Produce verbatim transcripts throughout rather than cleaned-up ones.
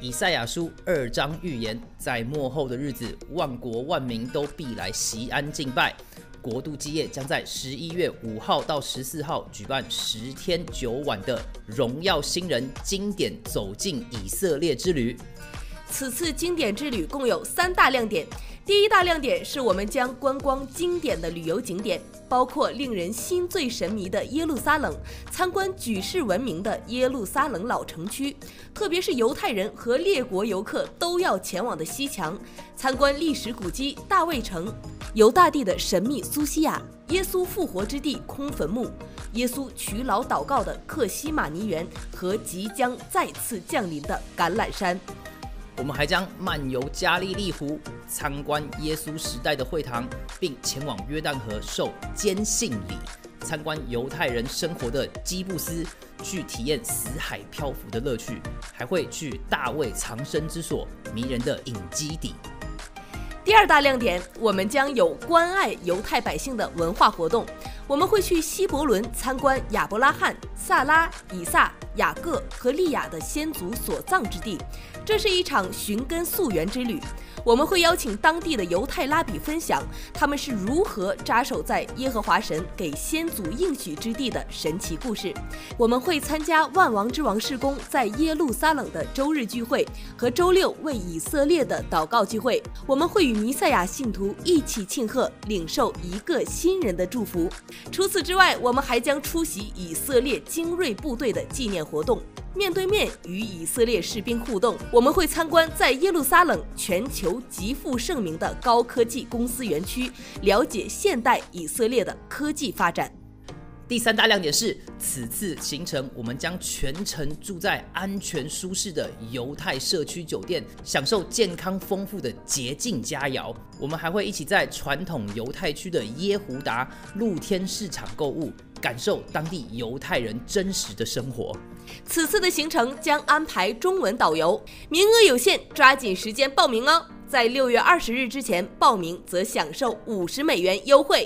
以赛亚书二章预言，在末后的日子，万国万民都必来锡安敬拜。国度基业将在十一月五号到十四号举办十天九晚的荣耀新人经典走进以色列之旅。 此次经典之旅共有三大亮点。第一大亮点是我们将观光经典的旅游景点，包括令人心醉神迷的耶路撒冷，参观举世闻名的耶路撒冷老城区，特别是犹太人和列国游客都要前往的西墙，参观历史古迹大卫城、犹大地的神秘苏西亚、耶稣复活之地空坟墓、耶稣取老祷告的克西马尼园和即将再次降临的橄榄山。 我们还将漫游加利利湖，参观耶稣时代的会堂，并前往约旦河受坚信礼，参观犹太人生活的基布斯，去体验死海漂浮的乐趣，还会去大卫藏身之所迷人的隐基底。 第二大亮点，我们将有关爱犹太百姓的文化活动。我们会去希伯伦参观亚伯拉罕、萨拉、以撒、雅各和利亚的先祖所葬之地，这是一场寻根溯源之旅。我们会邀请当地的犹太拉比分享他们是如何扎守在耶和华神给先祖应许之地的神奇故事。我们会参加万王之王事工在耶路撒冷的周日聚会和周六为以色列的祷告聚会。我们会与弥赛亚信徒一起庆贺，领受一个新人的祝福。除此之外，我们还将出席以色列精锐部队的纪念活动，面对面与以色列士兵互动。我们会参观在耶路撒冷全球极负盛名的高科技公司园区，了解现代以色列的科技发展。 第三大亮点是，此次行程我们将全程住在安全舒适的犹太社区酒店，享受健康丰富的洁净佳肴。我们还会一起在传统犹太区的耶胡达露天市场购物，感受当地犹太人真实的生活。 此次的行程将安排中文导游，名额有限，抓紧时间报名哦！在六月二十日之前报名，则享受五十美元优惠。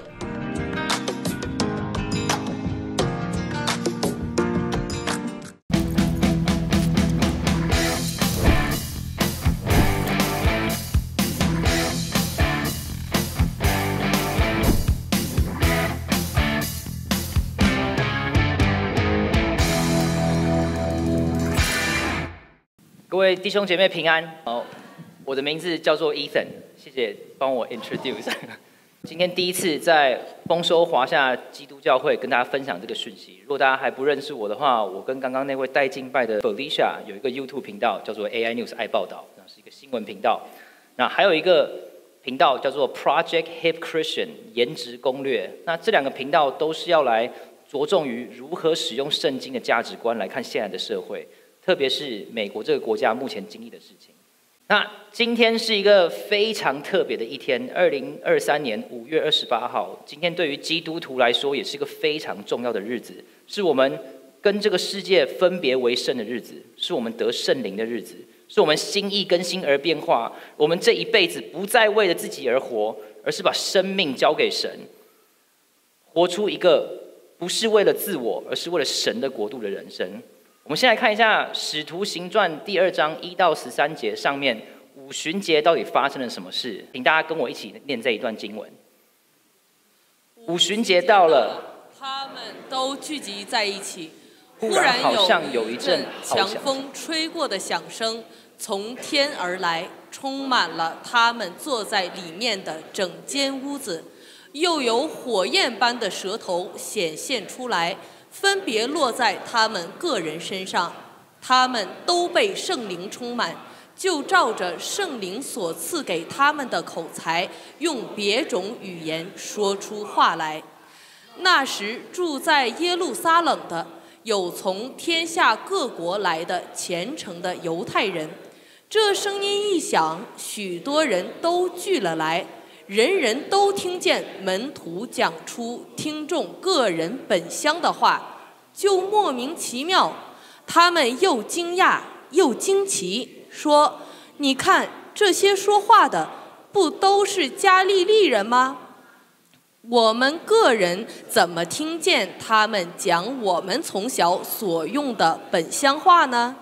各位弟兄姐妹平安。哦，我的名字叫做 Ethan， 谢谢帮我 introduce。今天第一次在丰收华夏基督教会跟大家分享这个讯息。如果大家还不认识我的话，我跟刚刚那位带敬拜的 Felicia 有一个 YouTube 频道，叫做 A I News 爱报道，那是一个新闻频道。那还有一个频道叫做 Project Hip Christian 颜值攻略。那这两个频道都是要来着重于如何使用圣经的价值观来看现在的社会。特别是美国这个国家目前经历的事情。那今天是一个非常特别的一天，二零二三年五月二十八号。今天对于基督徒来说，也是一个非常重要的日子，是我们跟这个世界分别为圣的日子，是我们得圣灵的日子，是我们心意更新而变化。我们这一辈子不再为了自己而活，而是把生命交给神，活出一个不是为了自我，而是为了神的国度的人生。我们先来看一下《使徒行传》第二章一到十三节上面五旬节到底发生了什么事，请大家跟我一起念这一段经文。五旬节到了， 他们都聚集在一起， 忽然好像有一阵强风吹过的响声从天而来，充满了他们坐在里面的整间屋子，又有火焰般的舌头显现出来，分别落在他们个人身上，他们都被圣灵充满，就照着圣灵所赐给他们的口才，用别种语言说出话来。那时住在耶路撒冷的有从天下各国来的虔诚的犹太人，这声音一响，许多人都聚了来，人人都听见门徒讲出听众个人本乡的话，就莫名其妙，他们又惊讶又惊奇，说：你看这些说话的不都是加利利人吗？我们个人怎么听见他们讲我们从小所用的本乡话呢？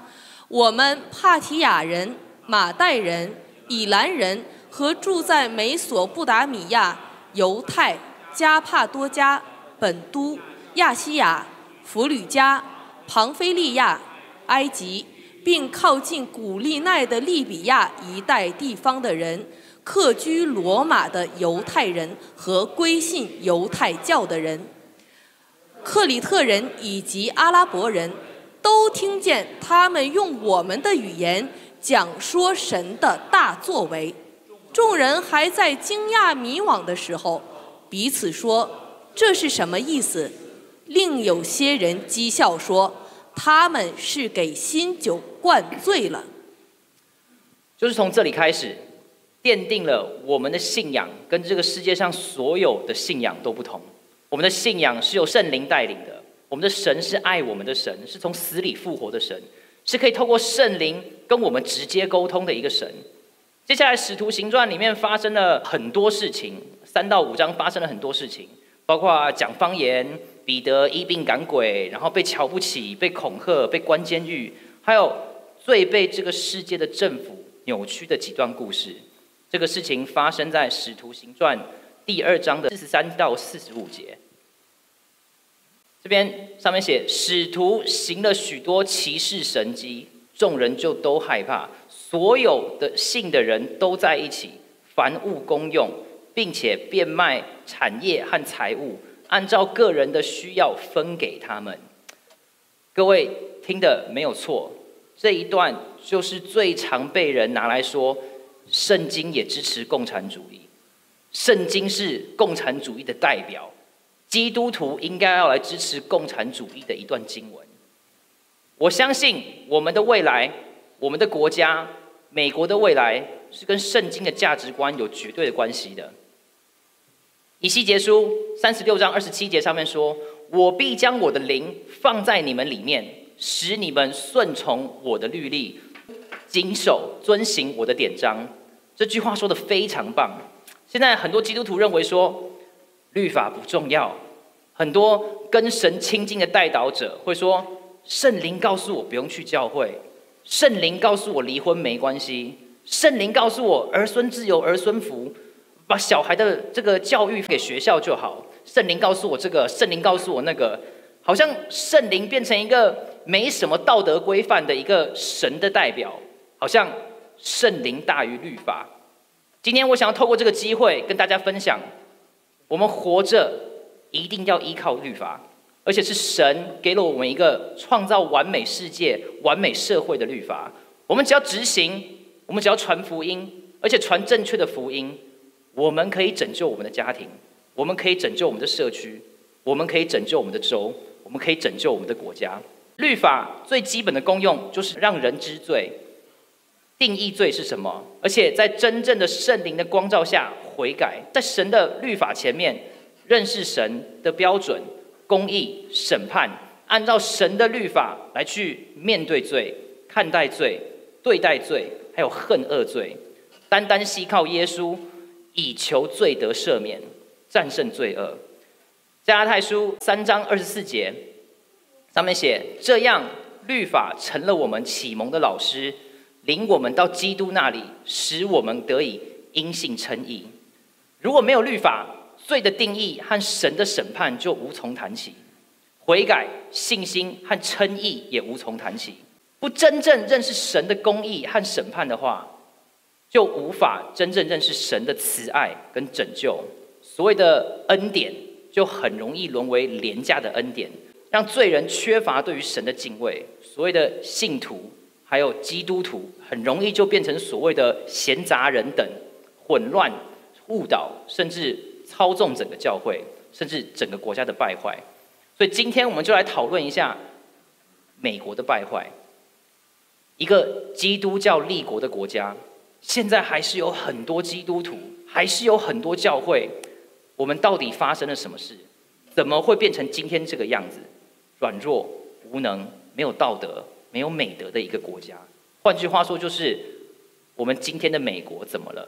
我们帕提亚人、马代人、以兰人和住在美索不达米亚、犹太、加帕多家、本都、亚细亚、弗吕加、庞菲利亚、埃及，并靠近古利奈的利比亚一带地方的人，客居罗马的犹太人和归信犹太教的人，克里特人以及阿拉伯人，都听见他们用我们的语言讲说神的大作为。众人还在惊讶迷惘的时候，彼此说：“这是什么意思？”另有些人讥笑说：“他们是给新酒灌醉了。” 就是从这里开始，奠定了我们的信仰跟这个世界上所有的信仰都不同。我们的信仰是由圣灵带领的，我们的神是爱我们的神，是从死里复活的神，是可以透过圣灵跟我们直接沟通的一个神。接下来使徒行传里面发生了很多事情，三到五章发生了很多事情，包括讲方言，彼得医病赶鬼，然后被瞧不起，被恐吓，被关监狱，还有最被这个世界的政府扭曲的几段故事。这个事情发生在使徒行传第二章的四十三到四十五节。这边上面写，使徒行了许多奇事神迹，众人就都害怕，所有的信的人都在一起，凡物公用，并且变卖产业和财物，按照个人的需要分给他们。各位听的没有错，这一段就是最常被人拿来说，圣经也支持共产主义，圣经是共产主义的代表，基督徒应该要来支持共产主义的一段经文。我相信我们的未来，我们的国家，美国的未来是跟圣经的价值观有绝对的关系的。以西结书三十六章二十七节上面说：“我必将我的灵放在你们里面，使你们顺从我的律例，谨守遵行我的典章。”这句话说得非常棒。现在很多基督徒认为说，律法不重要，很多跟神亲近的代祷者会说，圣灵告诉我不用去教会，圣灵告诉我离婚没关系，圣灵告诉我儿孙自有儿孙福，把小孩的这个教育给学校就好。圣灵告诉我这个，圣灵告诉我那个，好像圣灵变成一个没什么道德规范的一个神的代表，好像圣灵大于律法。今天我想要透过这个机会跟大家分享，我们活着一定要依靠律法，而且是神给了我们一个创造完美世界、完美社会的律法。我们只要执行，我们只要传福音，而且传正确的福音，我们可以拯救我们的家庭，我们可以拯救我们的社区，我们可以拯救我们的州，我们可以拯救我们的国家。律法最基本的功用就是让人知罪，定义罪是什么，而且在真正的圣灵的光照下悔改，在神的律法前面认识神的标准、公义、审判，按照神的律法来去面对罪、看待罪、对待罪，还有恨恶罪，单单依靠耶稣，以求罪得赦免，战胜罪恶。加拉太书三章二十四节上面写：这样律法成了我们启蒙的老师，领我们到基督那里，使我们得以因信称义。如果没有律法，罪的定义和神的审判就无从谈起，悔改、信心和称义也无从谈起。不真正认识神的公义和审判的话，就无法真正认识神的慈爱跟拯救。所谓的恩典就很容易沦为廉价的恩典，让罪人缺乏对于神的敬畏。所谓的信徒还有基督徒很容易就变成所谓的闲杂人等，混乱、误导，甚至操纵整个教会，甚至整个国家的败坏。所以今天我们就来讨论一下美国的败坏。一个基督教立国的国家，现在还是有很多基督徒，还是有很多教会，我们到底发生了什么事？怎么会变成今天这个样子？软弱、无能、没有道德、没有美德的一个国家。换句话说，就是我们今天的美国怎么了？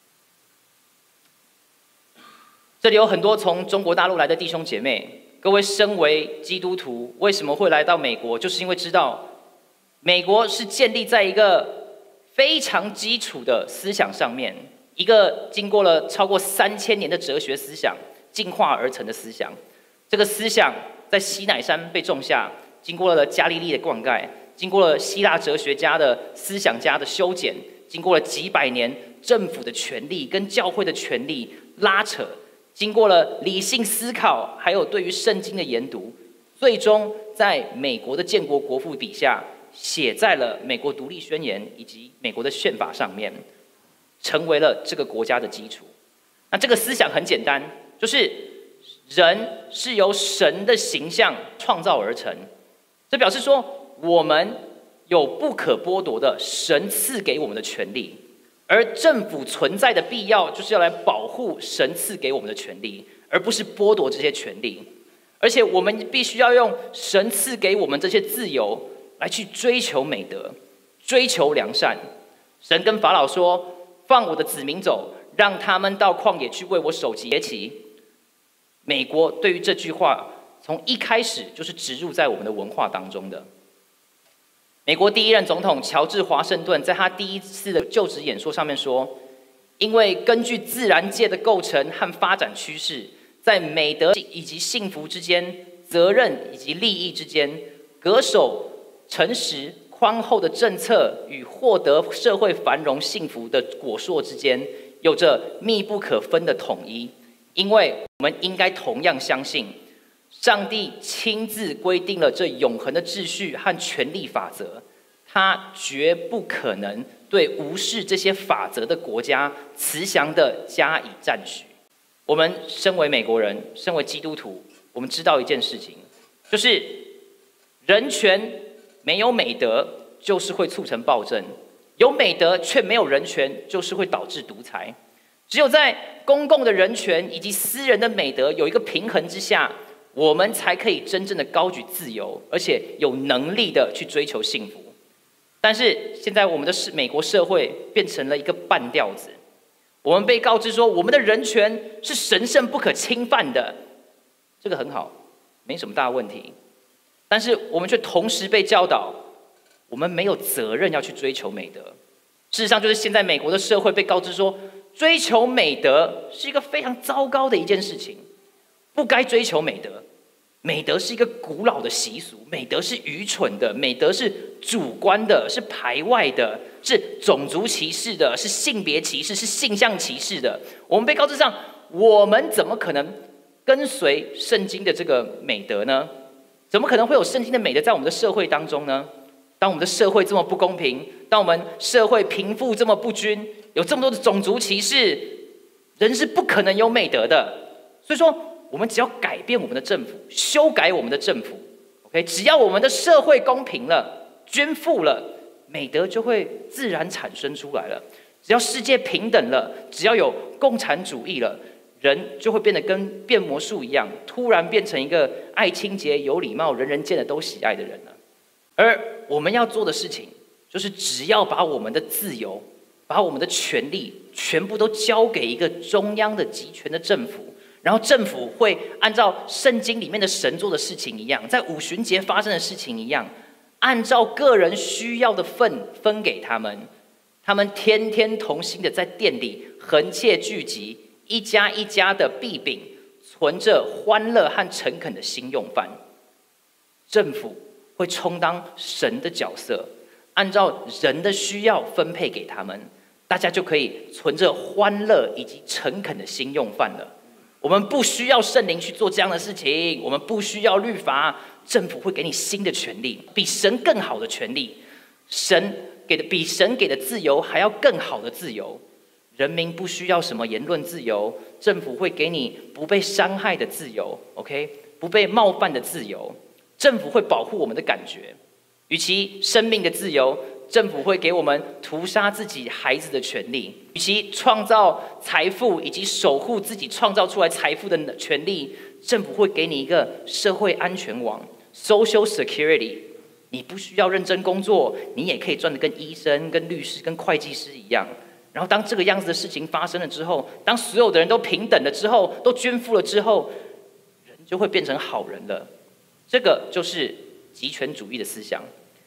这里有很多从中国大陆来的弟兄姐妹，各位身为基督徒，为什么会来到美国？就是因为知道美国是建立在一个非常基础的思想上面，一个经过了超过三千年的哲学思想进化而成的思想。这个思想在西乃山被种下，经过了加利利的灌溉，经过了希腊哲学家的思想家的修剪，经过了几百年政府的权力跟教会的权力拉扯，经过了理性思考，还有对于圣经的研读，最终在美国的建国国父笔下写在了美国独立宣言以及美国的宪法上面，成为了这个国家的基础。那这个思想很简单，就是人是由神的形象创造而成，这表示说我们有不可剥夺的神赐给我们的权利，而政府存在的必要就是要来保护神赐给我们的权利，而不是剥夺这些权利。而且我们必须要用神赐给我们这些自由来去追求美德，追求良善。神跟法老说：“放我的子民走，让他们到旷野去为我守节期。”美国对于这句话从一开始就是植入在我们的文化当中的。美国第一任总统乔治华盛顿在他第一次的就职演说上面说：“因为根据自然界的构成和发展趋势，在美德以及幸福之间，责任以及利益之间，恪守诚实宽厚的政策与获得社会繁荣幸福的果硕之间，有着密不可分的统一。因为我们应该同样相信，上帝亲自规定了这永恒的秩序和权力法则，他绝不可能对无视这些法则的国家慈祥地加以赞许。”我们身为美国人，身为基督徒，我们知道一件事情，就是人权没有美德就是会促成暴政，有美德却没有人权就是会导致独裁。只有在公共的人权以及私人的美德有一个平衡之下，我们才可以真正的高举自由，而且有能力的去追求幸福。但是现在我们的美国社会变成了一个半吊子，我们被告知说我们的人权是神圣不可侵犯的，这个很好，没什么大问题。但是我们却同时被教导，我们没有责任要去追求美德。事实上，就是现在美国的社会被告知说，追求美德是一个非常糟糕的一件事情，不该追求美德。美德是一个古老的习俗，美德是愚蠢的，美德是主观的，是排外的，是种族歧视的，是性别歧视，是性向歧视的。我们被告知上，我们怎么可能跟随圣经的这个美德呢？怎么可能会有圣经的美德在我们的社会当中呢？当我们的社会这么不公平，当我们社会贫富这么不均，有这么多的种族歧视，人是不可能有美德的。所以说，我们只要改变我们的政府，修改我们的政府 ，OK， 只要我们的社会公平了、均富了，美德就会自然产生出来了。只要世界平等了，只要有共产主义了，人就会变得跟变魔术一样，突然变成一个爱清洁、有礼貌、人人见了都喜爱的人了。而我们要做的事情，就是只要把我们的自由、把我们的权利全部都交给一个中央的集权的政府，然后政府会按照圣经里面的神做的事情一样，在五旬节发生的事情一样，按照个人需要的份分给他们。他们天天同心的在店里横切聚集，一家一家的闭饼，存着欢乐和诚恳的心用饭。政府会充当神的角色，按照人的需要分配给他们，大家就可以存着欢乐以及诚恳的心用饭了。我们不需要圣灵去做这样的事情，我们不需要律法，政府会给你新的权利，比神更好的权利。神给的比神给的自由还要更好的自由。人民不需要什么言论自由，政府会给你不被伤害的自由 ，OK， 不被冒犯的自由。政府会保护我们的感觉，与其生命的自由，政府会给我们屠杀自己孩子的权利；与其创造财富以及守护自己创造出来财富的权利，政府会给你一个社会安全网 （social security）。你不需要认真工作，你也可以赚得跟医生、跟律师、跟会计师一样。然后当这个样子的事情发生了之后，当所有的人都平等了之后，都均富了之后，人就会变成好人了。这个就是极权主义的思想。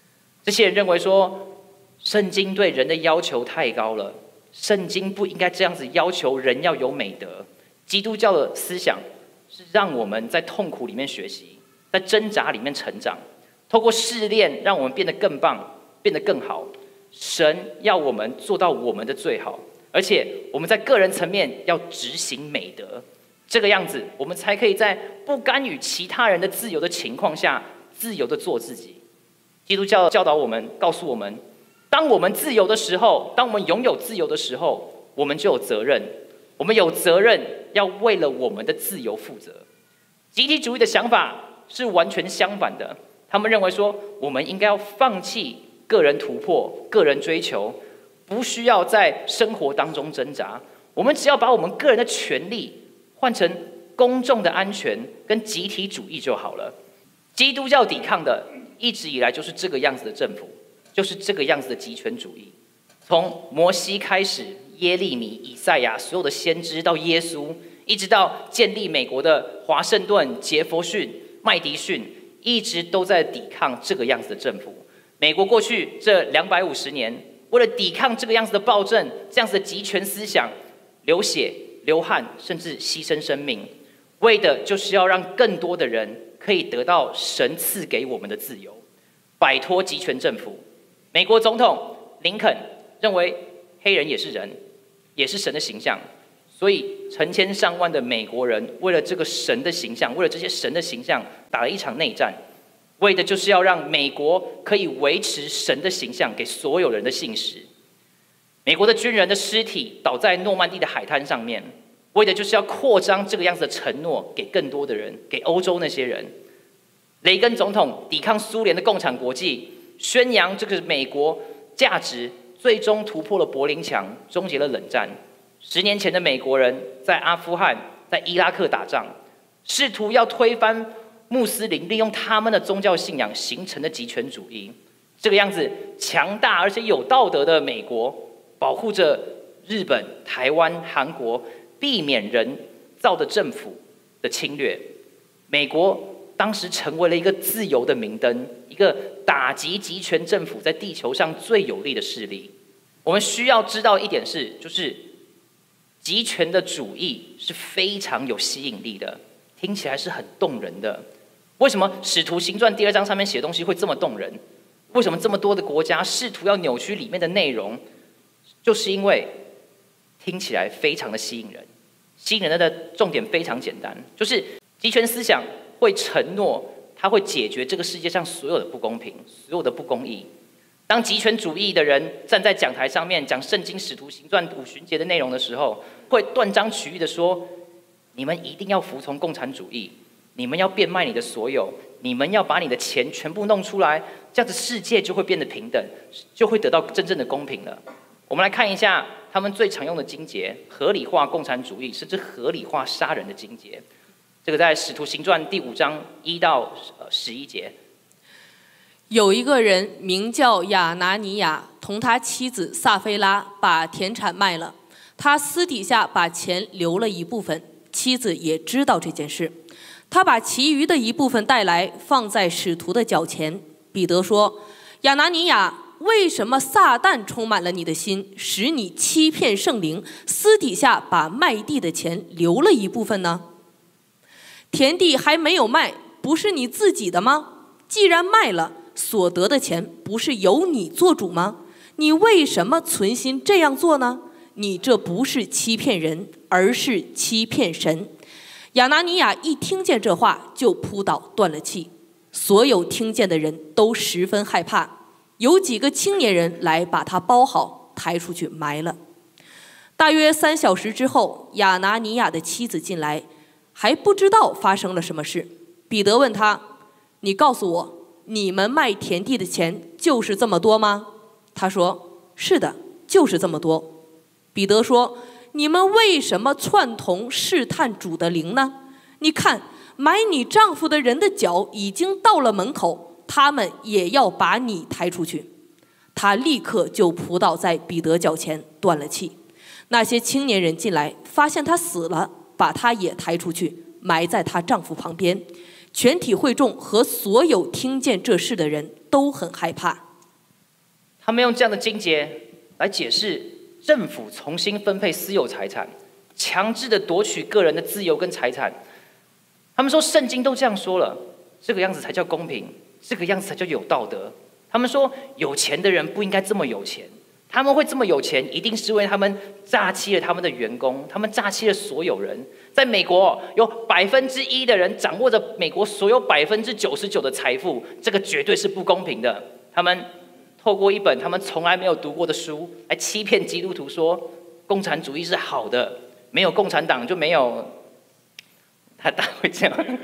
这些人认为说，圣经对人的要求太高了，圣经不应该这样子要求人要有美德。基督教的思想是让我们在痛苦里面学习，在挣扎里面成长，透过试炼让我们变得更棒，变得更好。神要我们做到我们的最好，而且我们在个人层面要执行美德，这个样子我们才可以在不干预其他人的自由的情况下，自由的做自己。基督教教导我们，告诉我们，当我们自由的时候，当我们拥有自由的时候，我们就有责任，我们有责任要为了我们的自由负责。集体主义的想法是完全相反的，他们认为说，我们应该要放弃个人突破、个人追求，不需要在生活当中挣扎。我们只要把我们个人的权利换成公众的安全跟集体主义就好了。基督教抵抗的一直以来就是这个样子的政府，就是这个样子的极权主义。从摩西开始，耶利米、以赛亚，所有的先知到耶稣，一直到建立美国的华盛顿、杰佛逊、麦迪逊，一直都在抵抗这个样子的政府。美国过去这两百五十年，为了抵抗这个样子的暴政、这样子的极权思想，流血、流汗，甚至牺牲生命，为的就是要让更多的人可以得到神赐给我们的自由，摆脱极权政府。美国总统林肯认为黑人也是人，也是神的形象，所以成千上万的美国人为了这个神的形象，为了这些神的形象打了一场内战，为的就是要让美国可以维持神的形象给所有人的信实。美国的军人的尸体倒在诺曼底的海滩上面，为的就是要扩张这个样子的承诺给更多的人，给欧洲那些人。雷根总统抵抗苏联的共产国际，宣扬这个美国价值，最终突破了柏林墙，终结了冷战。十年前的美国人在阿富汗、在伊拉克打仗，试图要推翻穆斯林利用他们的宗教信仰形成的极权主义。这个样子强大而且有道德的美国，保护着日本、台湾、韩国，避免人造的政府的侵略。美国当时成为了一个自由的明灯，一个打击极权政府在地球上最有力的势力。我们需要知道一点是，就是极权的主义是非常有吸引力的，听起来是很动人的。为什么《使徒行传》第二章上面写的东西会这么动人？为什么这么多的国家试图要扭曲里面的内容？就是因为听起来非常的吸引人。吸引人的重点非常简单，就是极权思想会承诺它会解决这个世界上所有的不公平，所有的不公义。当极权主义的人站在讲台上面讲圣经使徒行传五旬节的内容的时候，会断章取义的说，你们一定要服从共产主义，你们要变卖你的所有，你们要把你的钱全部弄出来，这样子世界就会变得平等，就会得到真正的公平了。我们来看一下他们最常用的经节，合理化共产主义，甚至合理化杀人的经节。这个在使徒行传第五章一到十一节。 有一个人名叫亚拿尼亚，同他妻子撒菲拉把田产卖了，他私底下把钱留了一部分，妻子也知道这件事。他把其余的一部分带来，放在使徒的脚前。彼得说：亚拿尼亚，为什么撒旦充满了你的心，使你欺骗圣灵，私底下把卖地的钱留了一部分呢？田地还没有卖，不是你自己的吗？既然卖了，所得的钱不是由你做主吗？你为什么存心这样做呢？你这不是欺骗人，而是欺骗神。亚拿尼亚一听见这话，就扑倒断了气。所有听见的人都十分害怕。有几个青年人来把他包好，抬出去埋了。大约三小时之后，亚拿尼亚的妻子进来，还不知道发生了什么事。彼得问他：你告诉我，你们卖田地的钱就是这么多吗？他说：是的，就是这么多。彼得说：你们为什么串同试探主的灵呢？你看，买你丈夫的人的脚已经到了门口，他们也要把你抬出去。他立刻就扑倒在彼得脚前，断了气。那些青年人进来，发现他死了，把他也抬出去，埋在她丈夫旁边。全体会众和所有听见这事的人都很害怕。 他们用这样的经节来解释政府重新分配私有财产，强制的夺取个人的自由跟财产。他们说圣经都这样说了，这个样子才叫公平，这个样子才叫有道德。他们说有钱的人不应该这么有钱，他们会这么有钱，一定是因为他们诈欺了他们的员工，他们诈欺了所有人。在美国，有百分之一的人掌握着美国所有百分之九十九的财富，这个绝对是不公平的。他们透过一本他们从来没有读过的书，来欺骗基督徒说共产主义是好的，没有共产党就没有。他大会这样。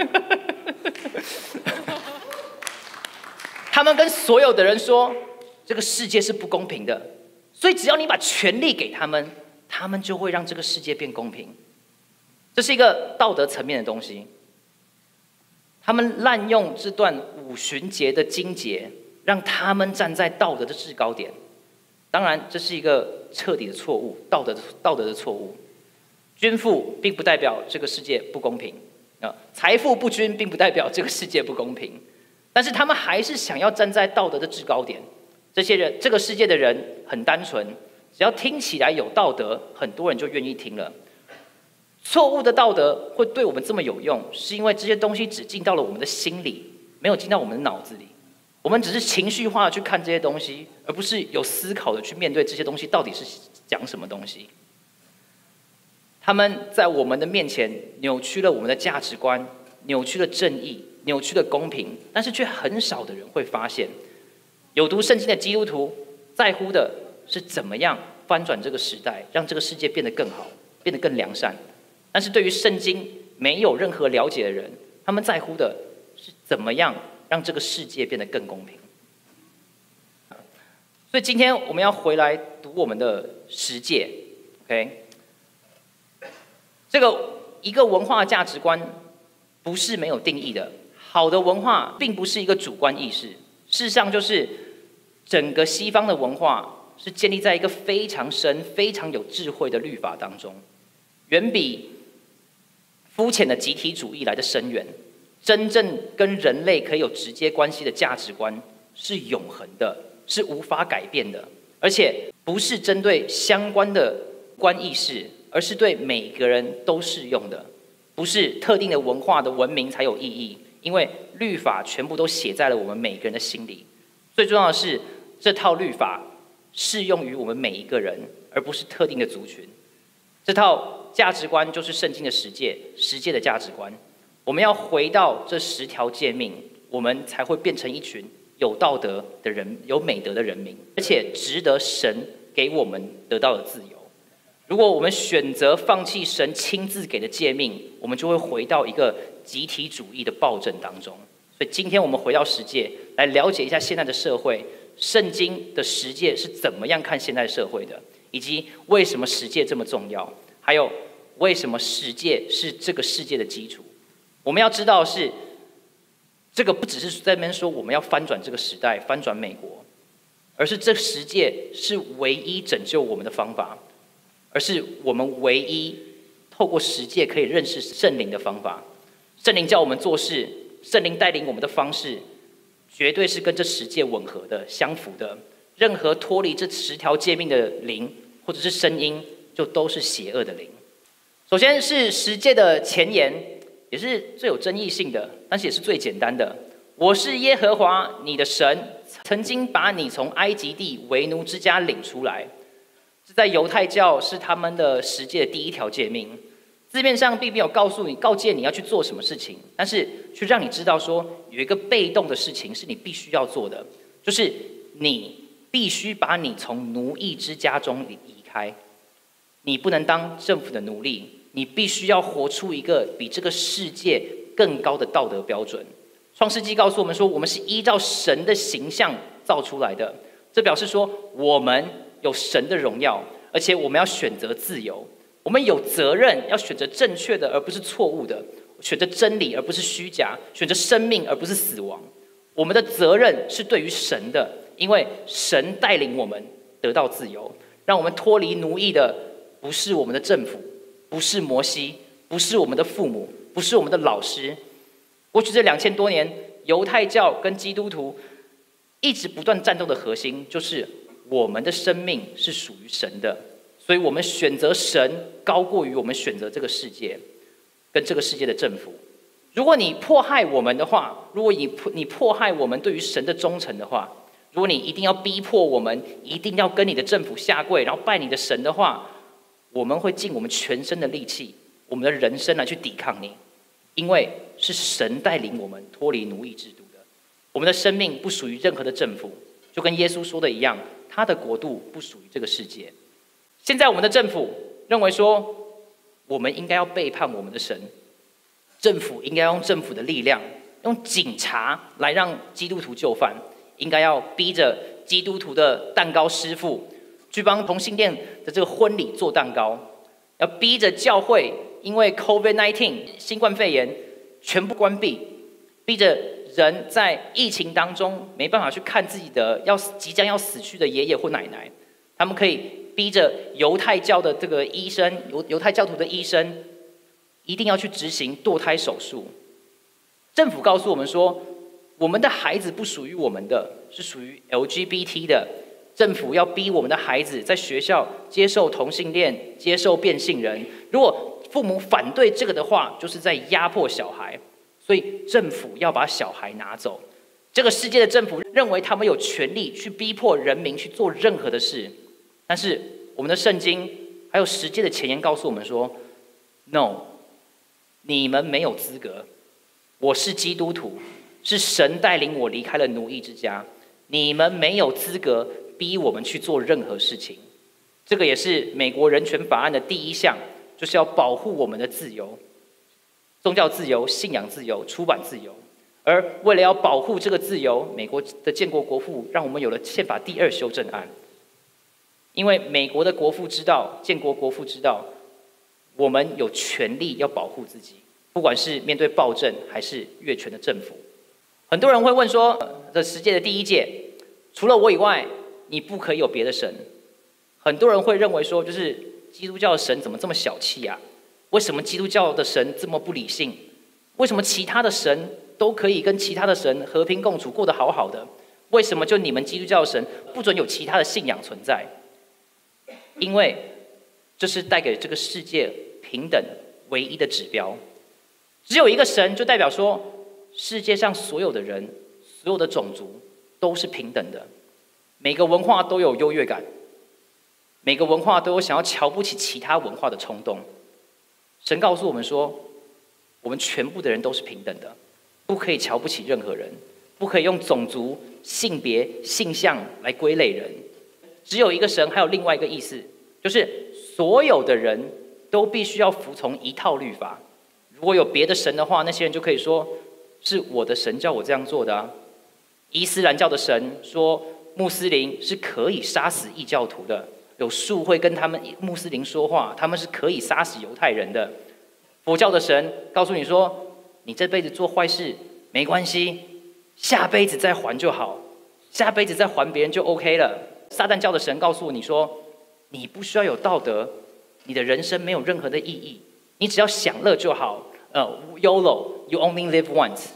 他们跟所有的人说，这个世界是不公平的，所以只要你把权力给他们，他们就会让这个世界变公平。这是一个道德层面的东西。他们滥用这段五旬节的经节，让他们站在道德的制高点。当然，这是一个彻底的错误，道德的道德的错误。均富并不代表这个世界不公平啊，财富不均并不代表这个世界不公平。但是他们还是想要站在道德的制高点。这些人，这个世界的人很单纯，只要听起来有道德，很多人就愿意听了。错误的道德会对我们这么有用，是因为这些东西只进到了我们的心里，没有进到我们的脑子里。我们只是情绪化的去看这些东西，而不是有思考的去面对这些东西到底是讲什么东西。他们在我们的面前扭曲了我们的价值观，扭曲了正义，扭曲了公平，但是却很少的人会发现，有读圣经的基督徒在乎的是怎么样翻转这个时代，让这个世界变得更好，变得更良善。但是对于圣经没有任何了解的人，他们在乎的是怎么样让这个世界变得更公平。所以今天我们要回来读我们的十诫 ，OK？ 这个一个文化价值观不是没有定义的，好的文化并不是一个主观意识，事实上就是整个西方的文化是建立在一个非常深、非常有智慧的律法当中，远比肤浅的集体主义来的深远。真正跟人类可以有直接关系的价值观是永恒的，是无法改变的，而且不是针对相关的观意识，而是对每个人都适用的，不是特定的文化的文明才有意义，因为律法全部都写在了我们每个人的心里。最重要的是，这套律法适用于我们每一个人，而不是特定的族群。这套价值观就是圣经的十诫，十诫的价值观。我们要回到这十条诫命，我们才会变成一群有道德的人，有美德的人民，而且值得神给我们得到的自由。如果我们选择放弃神亲自给的诫命，我们就会回到一个集体主义的暴政当中。所以今天我们回到十诫，来了解一下现在的社会，圣经的十诫是怎么样看现在社会的，以及为什么十诫这么重要，还有为什么十诫是这个世界的基础。我们要知道的是，这个不只是在那边说我们要翻转这个时代，翻转美国，而是这十诫是唯一拯救我们的方法，而是我们唯一透过十诫可以认识圣灵的方法。圣灵叫我们做事，圣灵带领我们的方式，绝对是跟这十诫吻合的、相符的。任何脱离这十条诫命的灵或者是声音，就都是邪恶的灵。首先是十诫的前言，也是最有争议性的，但是也是最简单的。我是耶和华你的神，曾经把你从埃及地为奴之家领出来。这在犹太教是他们的十诫的第一条诫命，字面上并没有告诉你、告诫你要去做什么事情，但是却让你知道说有一个被动的事情是你必须要做的，就是你必须把你从奴役之家中移开。你不能当政府的奴隶，你必须要活出一个比这个世界更高的道德标准。创世纪告诉我们说，我们是依照神的形象造出来的，这表示说我们有神的荣耀，而且我们要选择自由。我们有责任要选择正确的，而不是错误的；选择真理，而不是虚假；选择生命，而不是死亡。我们的责任是对于神的，因为神带领我们得到自由，让我们脱离奴役的不是我们的政府，不是摩西，不是我们的父母，不是我们的老师。过去这两千多年，犹太教跟基督徒一直不断战斗的核心，就是我们的生命是属于神的，所以我们选择神高过于我们选择这个世界跟这个世界的政府。如果你迫害我们的话，如果你你迫害我们对于神的忠诚的话，如果你一定要逼迫我们一定要跟你的政府下跪，然后拜你的神的话，我们会尽我们全身的力气，我们的人生来去抵抗你，因为是神带领我们脱离奴役制度的。我们的生命不属于任何的政府，就跟耶稣说的一样，他的国度不属于这个世界。现在我们的政府认为说，我们应该要背叛我们的神，政府应该用政府的力量，用警察来让基督徒就范，应该要逼着基督徒的蛋糕师傅去帮同性恋的这个婚礼做蛋糕，要逼着教会因为 COVID 十九 新冠肺炎全部关闭，逼着人在疫情当中没办法去看自己的要即将要死去的爷爷或奶奶，他们可以逼着犹太教的这个医生，犹犹太教徒的医生一定要去执行堕胎手术。政府告诉我们说，我们的孩子不属于我们的，是属于 L G B T 的。政府要逼我们的孩子在学校接受同性恋、接受变性人。如果父母反对这个的话，就是在压迫小孩。所以政府要把小孩拿走。这个世界的政府认为他们有权利去逼迫人民去做任何的事，但是我们的圣经还有实际的前言告诉我们说 ，No， 你们没有资格。我是基督徒，是神带领我离开了奴役之家，你们没有资格逼我们去做任何事情。这个也是美国人权法案的第一项，就是要保护我们的自由，宗教自由、信仰自由、出版自由。而为了要保护这个自由，美国的建国国父让我们有了宪法第二修正案。因为美国的国父知道，建国国父知道，我们有权利要保护自己，不管是面对暴政还是越权的政府。很多人会问说，这世界的第一届，除了我以外，你不可以有别的神。很多人会认为说，就是基督教的神怎么这么小气啊？为什么基督教的神这么不理性？为什么其他的神都可以跟其他的神和平共处，过得好好的？为什么就你们基督教的神不准有其他的信仰存在？因为这是带给这个世界平等唯一的指标。只有一个神，就代表说世界上所有的人、所有的种族都是平等的。每个文化都有优越感，每个文化都有想要瞧不起其他文化的冲动。神告诉我们说，我们全部的人都是平等的，不可以瞧不起任何人，不可以用种族、性别、性向来归类人。只有一个神，还有另外一个意思，就是所有的人都必须要服从一套律法。如果有别的神的话，那些人就可以说是我的神叫我这样做的啊。伊斯兰教的神说，穆斯林是可以杀死异教徒的，有树会跟他们穆斯林说话，他们是可以杀死犹太人的。佛教的神告诉你说，你这辈子做坏事没关系，下辈子再还就好，下辈子再还别人就 OK 了。撒旦教的神告诉你说，你不需要有道德，你的人生没有任何的意义，你只要享乐就好。呃 ，YOLO， you only live once。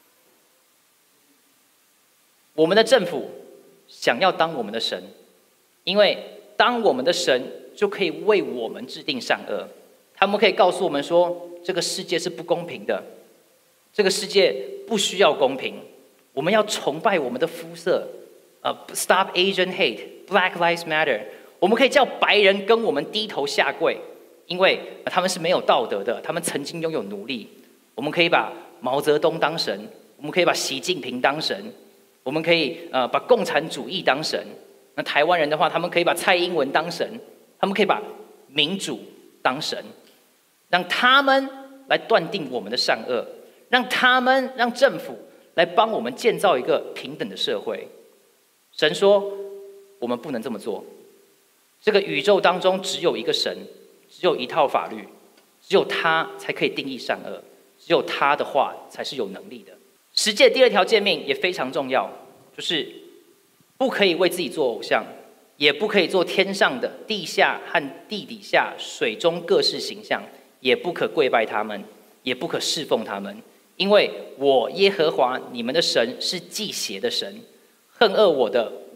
我们的政府想要当我们的神，因为当我们的神就可以为我们制定善恶。他们可以告诉我们说，这个世界是不公平的，这个世界不需要公平，我们要崇拜我们的肤色。Uh, Stop Asian hate, Black Lives Matter。我们可以叫白人跟我们低头下跪，因为他们是没有道德的，他们曾经拥有奴隶。我们可以把毛泽东当神，我们可以把习近平当神，我们可以呃把共产主义当神。那台湾人的话，他们可以把蔡英文当神，他们可以把民主当神，让他们来断定我们的善恶，让他们让政府来帮我们建造一个平等的社会。神说，我们不能这么做。这个宇宙当中只有一个神，只有一套法律，只有他才可以定义善恶，只有他的话才是有能力的。十诫第二条诫命也非常重要，就是不可以为自己做偶像，也不可以做天上的、地下和地底下、水中各式形象，也不可跪拜他们，也不可侍奉他们，因为我耶和华你们的神是忌邪的神。恨恶我的，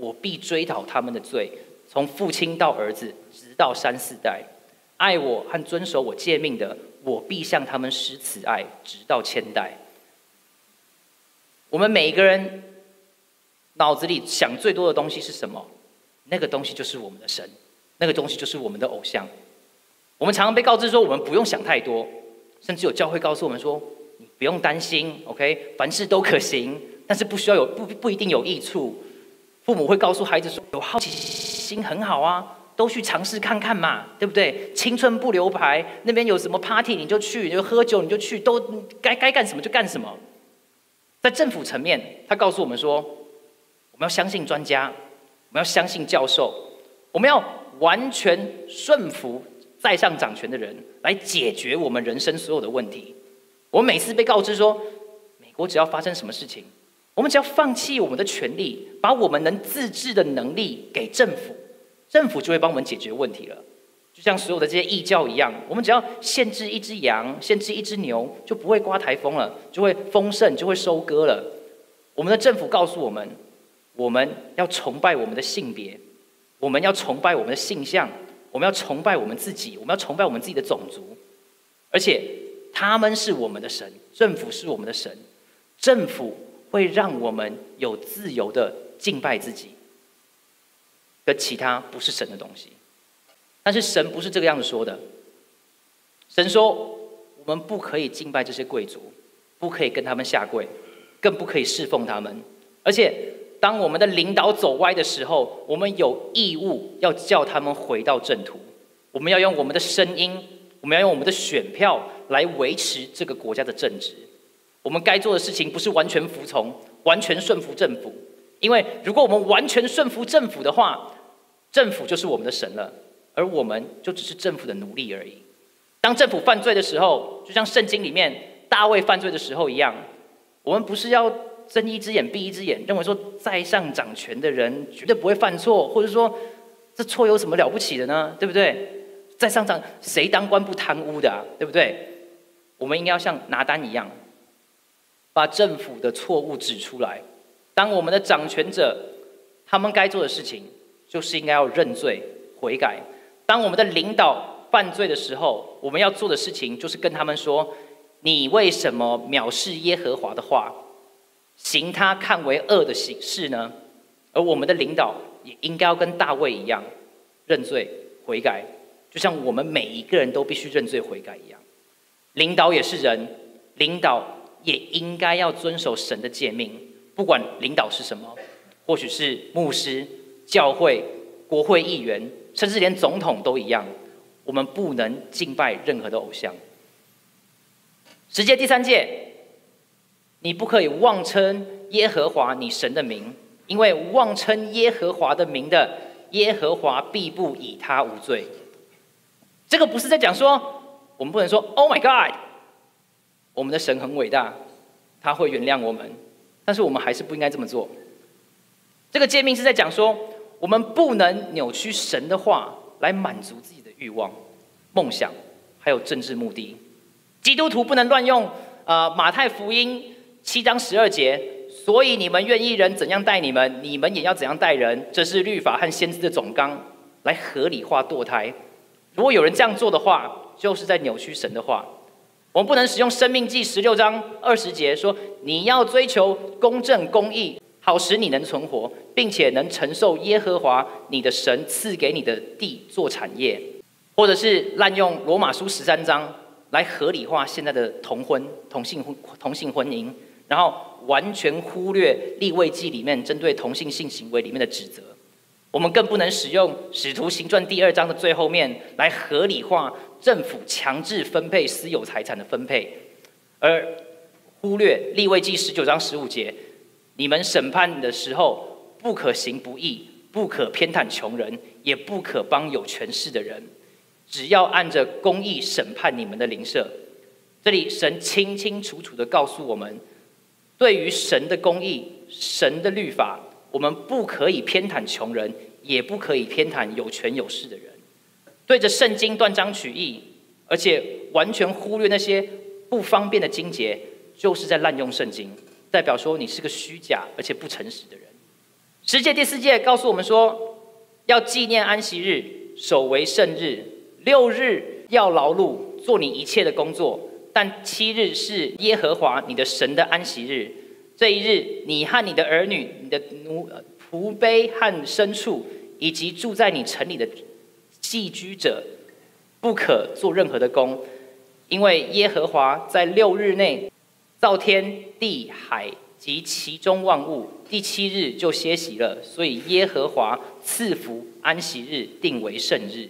我必追讨他们的罪，从父亲到儿子，直到三四代。爱我和遵守我诫命的，我必向他们施慈爱，直到千代。我们每一个人脑子里想最多的东西是什么？那个东西就是我们的神，那个东西就是我们的偶像。我们常常被告知说，我们不用想太多，甚至有教会告诉我们说，你不用担心 ，OK， 凡事都可行，但是不需要有不不一定有益处。父母会告诉孩子说，有好奇心很好啊，都去尝试看看嘛，对不对？青春不留白，那边有什么 party 你就去，你就喝酒你就去，都该该干什么就干什么。在政府层面，他告诉我们说，我们要相信专家，我们要相信教授，我们要完全顺服在上掌权的人，来解决我们人生所有的问题。我们每次被告知说，美国只要发生什么事情，我们只要放弃我们的权利，把我们能自治的能力给政府，政府就会帮我们解决问题了。就像所有的这些异教一样，我们只要限制一只羊，限制一只牛，就不会刮台风了，就会丰盛，就会收割了。我们的政府告诉我们，我们要崇拜我们的性别，我们要崇拜我们的性向，我们要崇拜我们自己，我们要崇拜我们自己的种族，而且他们是我们的神，政府是我们的神，政府会让我们有自由的敬拜自己，跟其他不是神的东西。但是神不是这个样子说的，神说我们不可以敬拜这些贵族，不可以跟他们下跪，更不可以侍奉他们。而且当我们的领导走歪的时候，我们有义务要叫他们回到正途。我们要用我们的声音，我们要用我们的选票来维持这个国家的正直。我们该做的事情不是完全服从，完全顺服政府，因为如果我们完全顺服政府的话，政府就是我们的神了，而我们就只是政府的奴隶而已。当政府犯罪的时候，就像圣经里面大卫犯罪的时候一样，我们不是要睁一只眼闭一只眼，认为说在上掌权的人绝对不会犯错，或者说这错有什么了不起的呢？对不对？在上掌谁当官不贪污的啊？对不对？我们应该要像拿单一样，把政府的错误指出来。当我们的掌权者他们该做的事情，就是应该要认罪悔改。当我们的领导犯罪的时候，我们要做的事情就是跟他们说，你为什么藐视耶和华的话，行他看为恶的事呢？而我们的领导也应该要跟大卫一样，认罪悔改，就像我们每一个人都必须认罪悔改一样。领导也是人，领导也应该要遵守神的诫命，不管领导是什么，或许是牧师、教会、国会议员，甚至连总统都一样，我们不能敬拜任何的偶像。十诫第三诫，你不可以妄称耶和华你神的名，因为妄称耶和华的名的，耶和华必不以他无罪。这个不是在讲说，我们不能说 Oh my God， 我们的神很伟大，他会原谅我们，但是我们还是不应该这么做。这个诫命是在讲说，我们不能扭曲神的话来满足自己的欲望、梦想，还有政治目的。基督徒不能乱用呃马太福音七章十二节，所以你们愿意人怎样待你们，你们也要怎样待人，这是律法和先知的总纲，来合理化堕胎。如果有人这样做的话，就是在扭曲神的话。我们不能使用申命记十六章二十节说，你要追求公正公义，好使你能存活，并且能承受耶和华你的神赐给你的地做产业。或者是滥用罗马书十三章来合理化现在的同婚、同性婚、同性婚姻，然后完全忽略利未记里面针对同性性行为里面的指责。我们更不能使用使徒行传第二章的最后面来合理化政府强制分配私有财产的分配，而忽略利未记十九章十五节，你们审判的时候不可行不义，不可偏袒穷人，也不可帮有权势的人，只要按着公义审判你们的邻舍。这里神清清楚楚地告诉我们，对于神的公义、神的律法，我们不可以偏袒穷人，也不可以偏袒有权有势的人。对着圣经断章取义，而且完全忽略那些不方便的经节，就是在滥用圣经，代表说你是个虚假而且不诚实的人。 十诫第四诫告诉我们说，要纪念安息日，守为圣日。六日要劳碌，做你一切的工作，但七日是耶和华你的神的安息日。这一日，你和你的儿女、你的奴仆婢和牲畜，以及住在你城里的寄居者，不可做任何的工，因为耶和华在六日内造天地海及其中万物，第七日就歇息了，所以耶和华赐福安息日，定为圣日。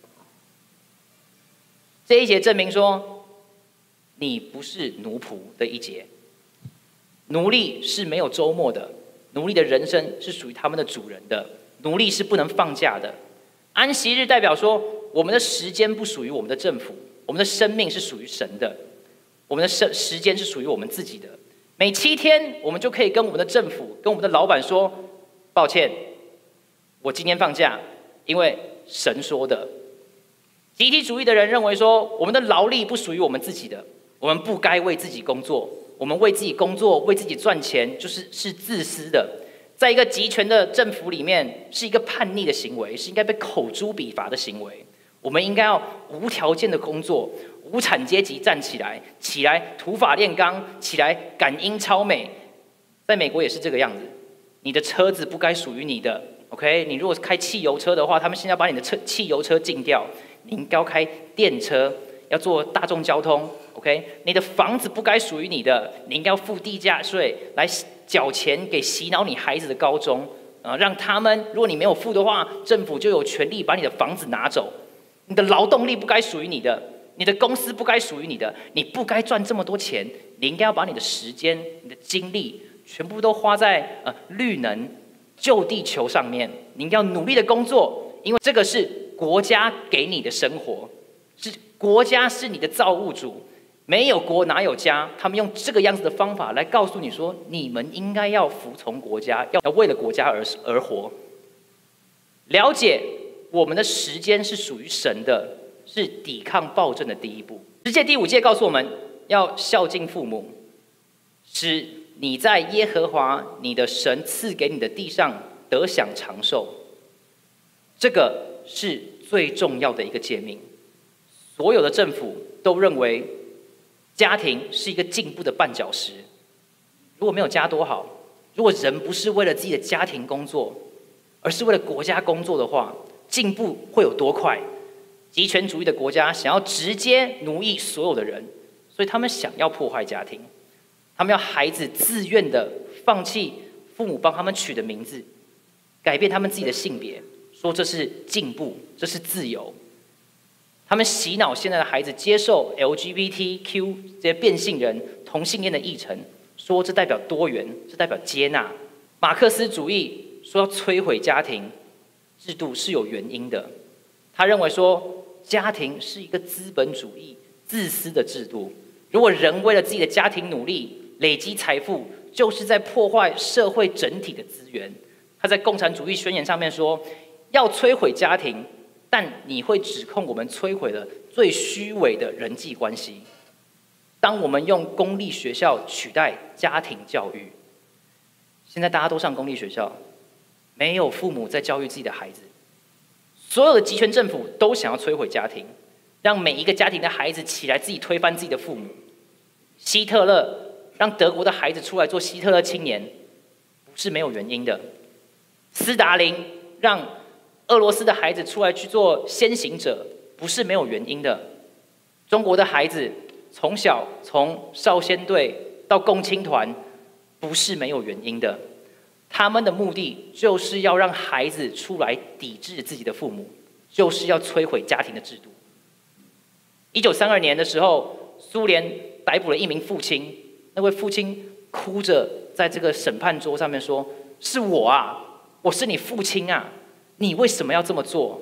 这一节证明说，你不是奴仆的一节。奴隶是没有周末的，奴隶的人生是属于他们的主人的，奴隶是不能放假的。安息日代表说，我们的时间不属于我们的政府，我们的生命是属于神的，我们的时间是属于我们自己的。每七天，我们就可以跟我们的政府、跟我们的老板说：“抱歉，我今天放假，因为神说的。”集体主义的人认为说，我们的劳力不属于我们自己的，我们不该为自己工作，我们为自己工作、为自己赚钱，就是是自私的。在一个集权的政府里面，是一个叛逆的行为，是应该被口诛笔伐的行为。我们应该要无条件的工作，无产阶级站起来，起来土法炼钢，起来感应超美。在美国也是这个样子，你的车子不该属于你的 ，OK？ 你如果开汽油车的话，他们现在要把你的车汽油车禁掉。你应该要开电车，要坐大众交通 ，OK？ 你的房子不该属于你的，你应该要付地价税来缴钱给洗脑你孩子的高中，呃，让他们，如果你没有付的话，政府就有权利把你的房子拿走。你的劳动力不该属于你的，你的公司不该属于你的，你不该赚这么多钱，你应该要把你的时间、你的精力全部都花在呃绿能、救地球上面。你应该要努力的工作，因为这个是国家给你的生活，是国家是你的造物主，没有国哪有家？他们用这个样子的方法来告诉你说，你们应该要服从国家，要为了国家而而活。了解我们的时间是属于神的，是抵抗暴政的第一步。十诫第五诫告诉我们要孝敬父母，使你在耶和华你的神赐给你的地上得享长寿。这个是最重要的一个诫命。所有的政府都认为家庭是一个进步的绊脚石。如果没有家多好，如果人不是为了自己的家庭工作，而是为了国家工作的话，进步会有多快？极权主义的国家想要直接奴役所有的人，所以他们想要破坏家庭，他们要孩子自愿的放弃父母帮他们取的名字，改变他们自己的性别，说这是进步，这是自由。他们洗脑现在的孩子接受 L G B T Q 这些变性人、同性恋的议程，说这代表多元，这代表接纳。马克思主义说要摧毁家庭制度是有原因的，他认为说家庭是一个资本主义自私的制度，如果人为了自己的家庭努力累积财富，就是在破坏社会整体的资源。他在共产主义宣言上面说，要摧毁家庭，但你会指控我们摧毁了最虚伪的人际关系。当我们用公立学校取代家庭教育，现在大家都上公立学校，没有父母在教育自己的孩子。所有的集权政府都想要摧毁家庭，让每一个家庭的孩子起来自己推翻自己的父母。希特勒让德国的孩子出来做希特勒青年，不是没有原因的。斯大林让俄罗斯的孩子出来去做先行者，不是没有原因的。中国的孩子从小从少先队到共青团，不是没有原因的。他们的目的就是要让孩子出来抵制自己的父母，就是要摧毁家庭的制度。一九三二年的时候，苏联逮捕了一名父亲，那位父亲哭着在这个审判桌上面说：“是我啊，我是你父亲啊，你为什么要这么做？”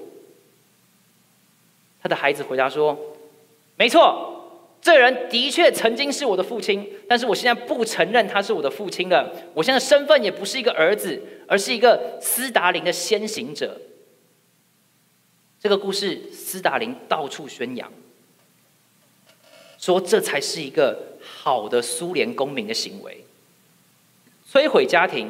他的孩子回答说：“没错，这人的确曾经是我的父亲，但是我现在不承认他是我的父亲了。我现在身份也不是一个儿子，而是一个斯大林的先行者。”这个故事，斯大林到处宣扬，说这才是一个好的苏联公民的行为。摧毁家庭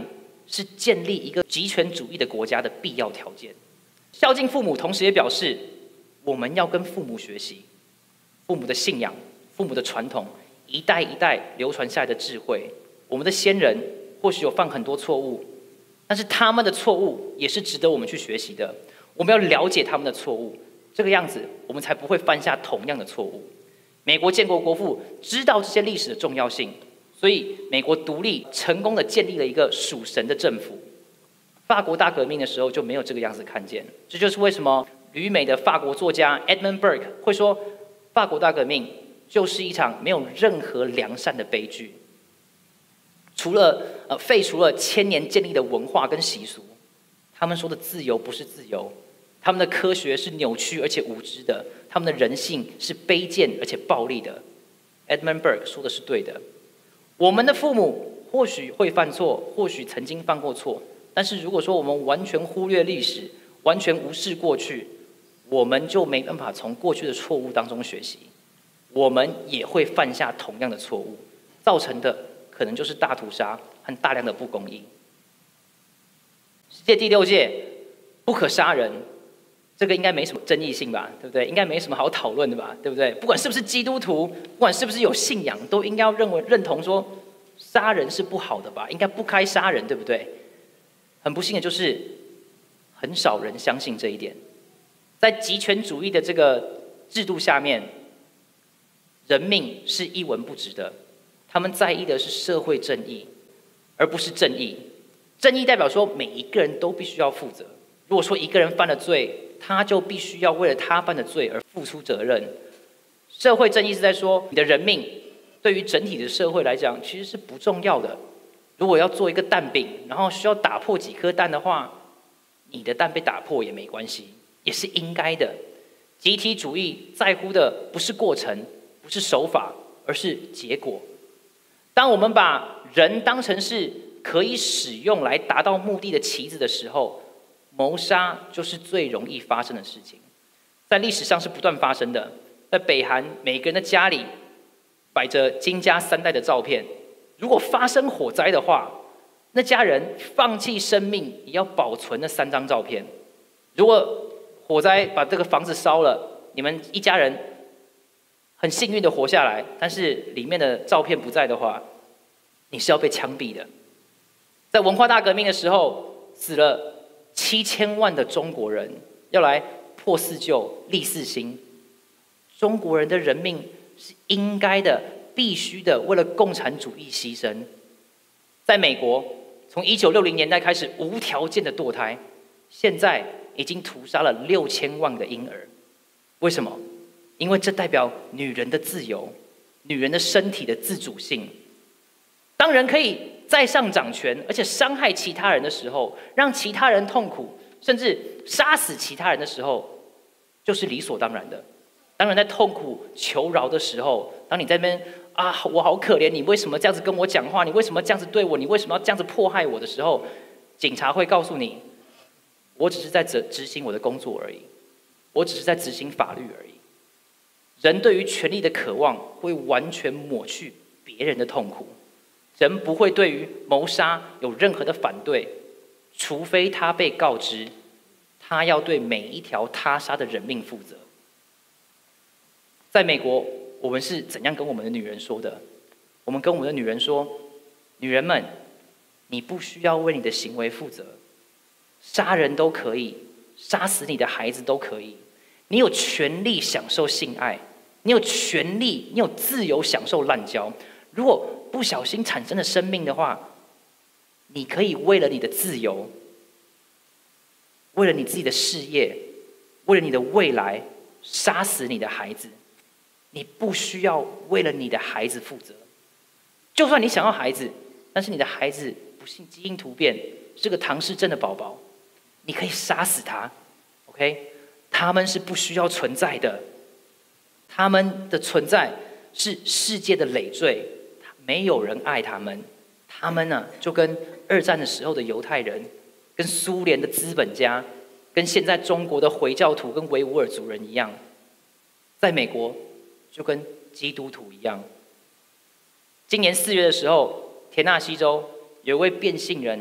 是建立一个极权主义的国家的必要条件。孝敬父母，同时也表示我们要跟父母学习，父母的信仰、父母的传统，一代一代流传下来的智慧。我们的先人或许有犯很多错误，但是他们的错误也是值得我们去学习的。我们要了解他们的错误，这个样子我们才不会犯下同样的错误。美国建国国父知道这些历史的重要性，所以美国独立成功的建立了一个属神的政府。法国大革命的时候就没有这个样子看见，这就是为什么旅美的法国作家 Edmund Burke 会说，法国大革命就是一场没有任何良善的悲剧。除了呃废除了千年建立的文化跟习俗，他们说的自由不是自由，他们的科学是扭曲而且无知的，他们的人性是卑贱而且暴力的。Edmund Burke 说的是对的。我们的父母或许会犯错，或许曾经犯过错，但是如果说我们完全忽略历史，完全无视过去，我们就没办法从过去的错误当中学习，我们也会犯下同样的错误，造成的可能就是大屠杀和大量的不公义。世界第六届不可杀人，这个应该没什么争议性吧，对不对？应该没什么好讨论的吧，对不对？不管是不是基督徒，不管是不是有信仰，都应该要认为认同说杀人是不好的吧，应该不该杀人，对不对？很不幸的就是，很少人相信这一点。在极权主义的这个制度下面，人命是一文不值的。他们在意的是社会正义，而不是正义。正义代表说每一个人都必须要负责。如果说一个人犯了罪，他就必须要为了他犯的罪而付出责任。社会正义是在说，你的人命对于整体的社会来讲其实是不重要的。如果要做一个蛋饼，然后需要打破几颗蛋的话，你的蛋被打破也没关系，也是应该的。集体主义在乎的不是过程，不是手法，而是结果。当我们把人当成是可以使用来达到目的的棋子的时候，谋杀就是最容易发生的事情。在历史上是不断发生的。在北韩，每个人的家里摆着金家三代的照片，如果发生火灾的话，那家人放弃生命也要保存那三张照片。如果火灾把这个房子烧了，你们一家人很幸运的活下来，但是里面的照片不在的话，你是要被枪毙的。在文化大革命的时候，死了七千万的中国人，要来破四旧、立四新。中国人的人命是应该的、必须的，为了共产主义牺牲。在美国，从一九六零年代开始无条件的堕胎，现在已经屠杀了六千万个婴儿。为什么？因为这代表女人的自由，女人的身体的自主性。当人可以在上掌权，而且伤害其他人的时候，让其他人痛苦，甚至杀死其他人的时候，就是理所当然的。当人在痛苦求饶的时候，当你在那边啊，我好可怜，你为什么这样子跟我讲话？你为什么这样子对我？你为什么要这样子迫害我的时候，警察会告诉你，我只是在执执行我的工作而已，我只是在执行法律而已。人对于权力的渴望会完全抹去别人的痛苦，人不会对于谋杀有任何的反对，除非他被告知，他要对每一条他杀的人命负责。在美国，我们是怎样跟我们的女人说的？我们跟我们的女人说，女人们，你不需要为你的行为负责，杀人都可以，杀死你的孩子都可以，你有权利享受性爱，你有权利，你有自由享受滥交。如果不小心产生了生命的话，你可以为了你的自由，为了你自己的事业，为了你的未来，杀死你的孩子。你不需要为了你的孩子负责。就算你想要孩子，但是你的孩子不幸基因突变，是个唐氏症的宝宝，你可以杀死他 ，OK？ 他们是不需要存在的，他们的存在是世界的累赘，没有人爱他们。他们呢、啊，就跟二战的时候的犹太人，跟苏联的资本家，跟现在中国的回教徒跟维吾尔族人一样，在美国就跟基督徒一样。今年四月的时候，田纳西州有一位变性人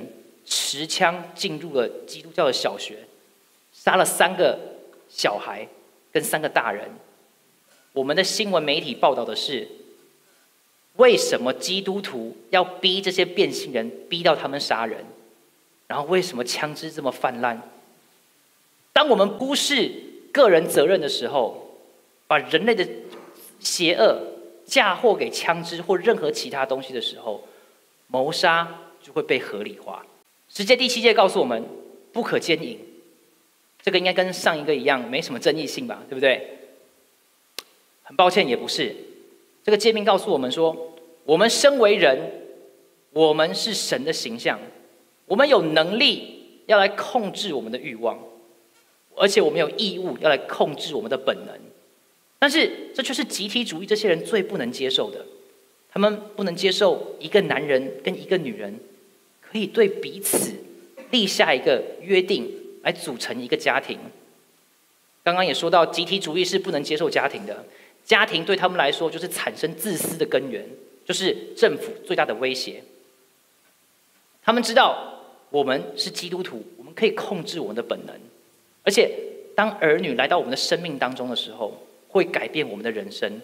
持枪进入了基督教的小学，杀了三个小孩跟三个大人。我们的新闻媒体报道的是，为什么基督徒要逼这些变性人，逼到他们杀人？然后为什么枪支这么泛滥？当我们忽视个人责任的时候，把人类的邪恶嫁祸给枪支或任何其他东西的时候，谋杀就会被合理化。十诫第七诫告诉我们，不可奸淫。这个应该跟上一个一样，没什么争议性吧，对不对？很抱歉，也不是。这个诫命告诉我们说，我们身为人，我们是神的形象，我们有能力要来控制我们的欲望，而且我们有义务要来控制我们的本能。但是这却是集体主义这些人最不能接受的。他们不能接受一个男人跟一个女人可以对彼此立下一个约定，来组成一个家庭。刚刚也说到，集体主义是不能接受家庭的。家庭对他们来说就是产生自私的根源，就是政府最大的威胁。他们知道我们是基督徒，我们可以控制我们的本能，而且当儿女来到我们的生命当中的时候，会改变我们的人生。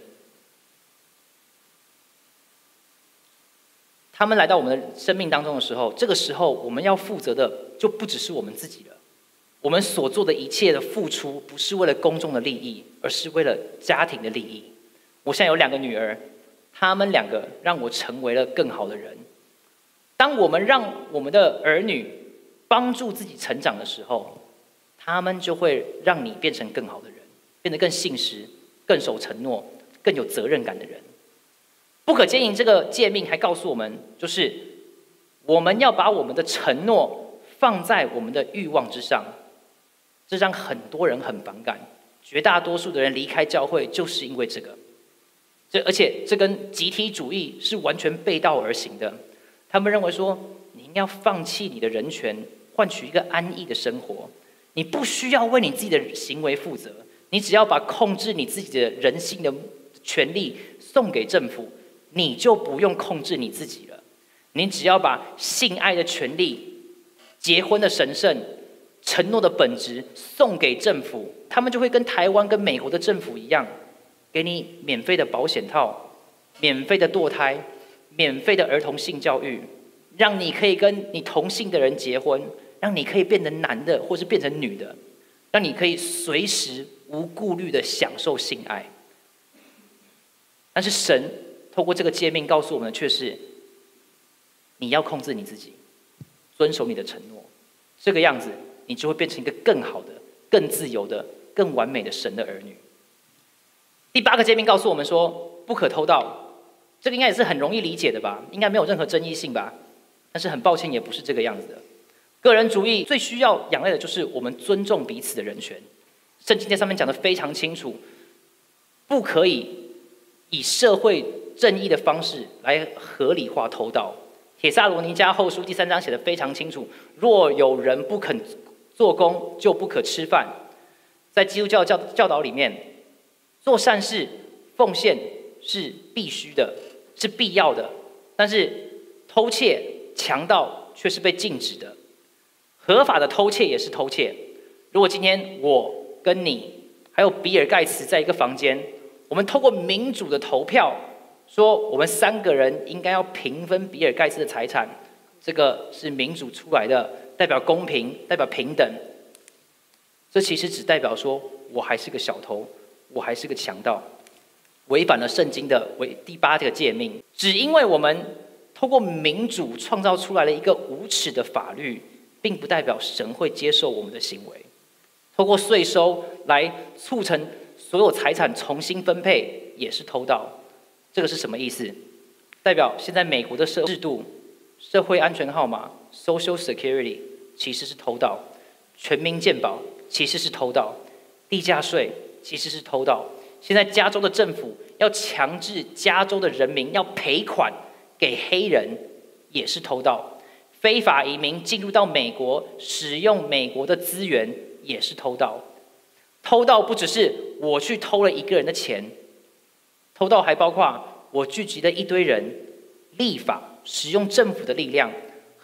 他们来到我们的生命当中的时候，这个时候我们要负责的就不只是我们自己了。我们所做的一切的付出，不是为了公众的利益，而是为了家庭的利益。我现在有两个女儿，她们两个让我成为了更好的人。当我们让我们的儿女帮助自己成长的时候，他们就会让你变成更好的人，变得更信实、更守承诺、更有责任感的人。不可奸淫这个诫命还告诉我们，就是我们要把我们的承诺放在我们的欲望之上。这让很多人很反感，绝大多数的人离开教会就是因为这个。这而且这跟集体主义是完全背道而行的。他们认为说，你应该要放弃你的人权，换取一个安逸的生活。你不需要为你自己的行为负责，你只要把控制你自己的人性的权利送给政府，你就不用控制你自己了。你只要把性爱的权利、结婚的神圣、承诺的本质送给政府，他们就会跟台湾跟美国的政府一样，给你免费的保险套、免费的堕胎、免费的儿童性教育，让你可以跟你同性的人结婚，让你可以变成男的或是变成女的，让你可以随时无顾虑的享受性爱。但是神透过这个诫命告诉我们的却是，你要控制你自己，遵守你的承诺，这个样子你就会变成一个更好的、更自由的、更完美的神的儿女。第八个诫命告诉我们说，不可偷盗。这个应该也是很容易理解的吧，应该没有任何争议性吧。但是很抱歉，也不是这个样子的。个人主义最需要仰赖的就是我们尊重彼此的人权。圣经在上面讲得非常清楚，不可以以社会正义的方式来合理化偷盗。帖撒罗尼迦后书第三章写得非常清楚，若有人不肯做工，就不可吃饭。在基督教教教导里面，做善事、奉献是必须的，是必要的，但是偷窃、强盗却是被禁止的。合法的偷窃也是偷窃。如果今天我跟你还有比尔盖茨在一个房间，我们透过民主的投票，说我们三个人应该要平分比尔盖茨的财产，这个是民主出来的，代表公平，代表平等。这其实只代表说我还是个小偷，我还是个强盗，违反了圣经的第八个诫命。只因为我们透过民主创造出来了一个无耻的法律，并不代表神会接受我们的行为。透过税收来促成所有财产重新分配，也是偷盗。这个是什么意思？代表现在美国的社制度、社会安全号码 （Social Security） 其实是偷盗，全民健保其实是偷盗，地价税其实是偷盗。现在加州的政府要强制加州的人民要赔款给黑人，也是偷盗。非法移民进入到美国，使用美国的资源，也是偷盗。偷盗不只是我去偷了一个人的钱，偷盗还包括我聚集了一堆人，立法使用政府的力量，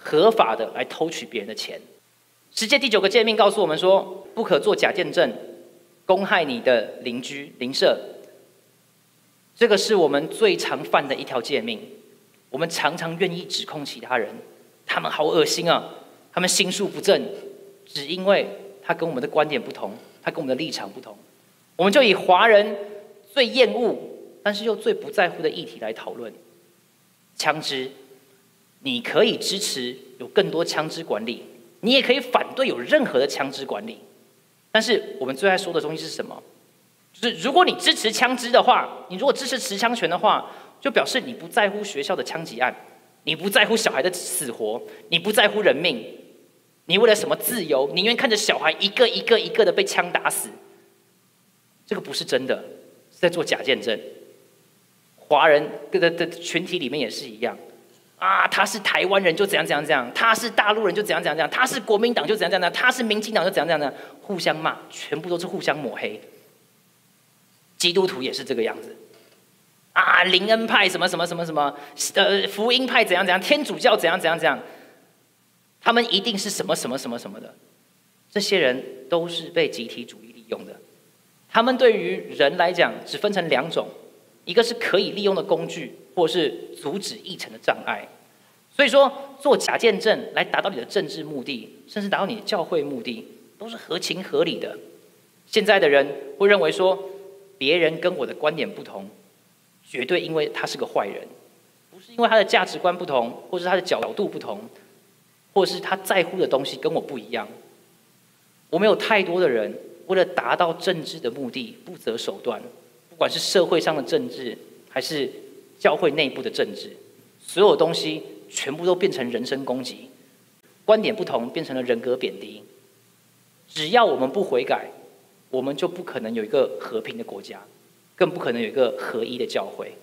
合法的来偷取别人的钱。十诫第九个诫命告诉我们说，不可作假见证，公害你的邻居邻舍。这个是我们最常犯的一条诫命。我们常常愿意指控其他人，他们好恶心啊，他们心术不正，只因为他跟我们的观点不同，他跟我们的立场不同，我们就以华人最厌恶但是又最不在乎的议题来讨论枪支。你可以支持有更多枪支管理，你也可以反对有任何的枪支管理，但是我们最爱说的东西是什么？就是如果你支持枪支的话，你如果支持持枪权的话，就表示你不在乎学校的枪击案，你不在乎小孩的死活，你不在乎人命，你为了什么自由，宁愿看着小孩一个一个一个的被枪打死。这个不是真的，是在做假见证。华人的的群体里面也是一样啊，他是台湾人就怎样怎样怎样，他是大陆人就怎样怎样怎样，他是国民党就怎样怎样，他是民进党就怎样怎样怎样，互相骂，全部都是互相抹黑。基督徒也是这个样子啊，灵恩派什么什么什么什么，呃，福音派怎样怎样，天主教怎样怎样怎样，他们一定是什么什么什么什么的。这些人都是被集体主义利用的。他们对于人来讲，只分成两种，一个是可以利用的工具，或是阻止议程的障碍。所以说，做假见证来达到你的政治目的，甚至达到你的教会目的，都是合情合理的。现在的人会认为说，别人跟我的观点不同，绝对因为他是个坏人，不是因为他的价值观不同，或是他的角度不同，或是他在乎的东西跟我不一样。我们有太多的人为了达到政治的目的不择手段，不管是社会上的政治，还是教会内部的政治，所有东西全部都变成人身攻击，观点不同变成了人格贬低。只要我们不悔改，我们就不可能有一个和平的国家，更不可能有一个合一的教会。